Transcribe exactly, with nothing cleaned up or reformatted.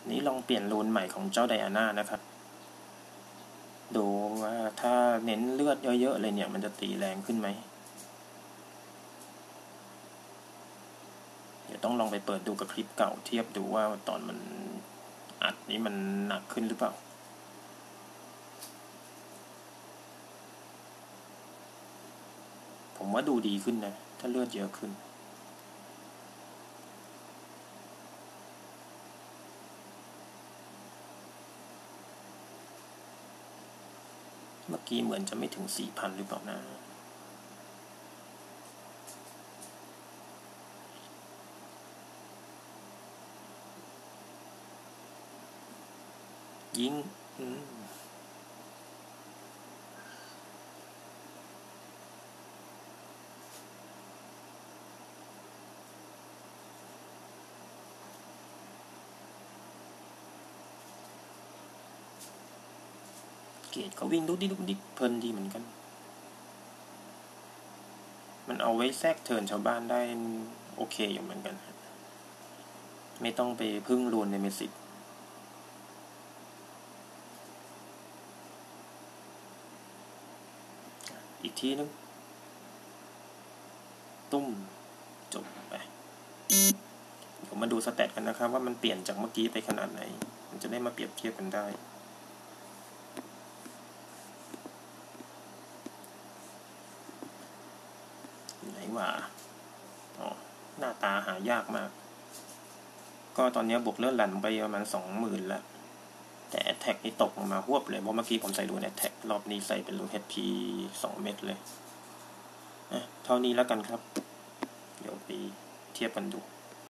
นี้ลองเปลี่ยนรูนใหม่ของเจ้าไดอาน่านะครับดูว่าถ้าเน้นเลือดเยอะๆเลยเนี่ยมันจะตีแรงขึ้นไหมเดี๋ยวต้องลองไปเปิดดูกับคลิปเก่าเทียบดูว่าตอนมันอัดนี้มันหนักขึ้นหรือเปล่าผมว่าดูดีขึ้นนะถ้าเลือดเยอะขึ้นเมื่อกี้เหมือนจะไม่ถึง สี่พัน หรือเปล่านะยิงอืมเกตเขาวิ่งดุ๊กดิ๊กดุ๊กดิ๊กเพลินดีเหมือนกันมันเอาไว้แทรกเทิร์นชาวบ้านได้โอเคอยู่เหมือนกันไม่ต้องไปพึ่งรูนในเมสิตอีกทีนึงตุ้มจบไปเดี๋ยวมาดูสแตทกันนะครับว่ามันเปลี่ยนจากเมื่อกี้ไปขนาดไหนมันจะได้มาเปรียบเทียบกันได้ไหนว่าอ๋อหน้าตาหายากมากก็ตอนนี้บวกเลือดหลั่นไปประมาณสองหมื่นแล้วแต่แอทแทกนี่ตกลงมาหวบเลยเพราะเมื่อกี้ผมใส่รูนแอทแทกรอบนี้ใส่เป็นรูน เอช พี สองเม็ดเลยเท่านี้แล้วกันครับเดี๋ยวไปเทียบกันดู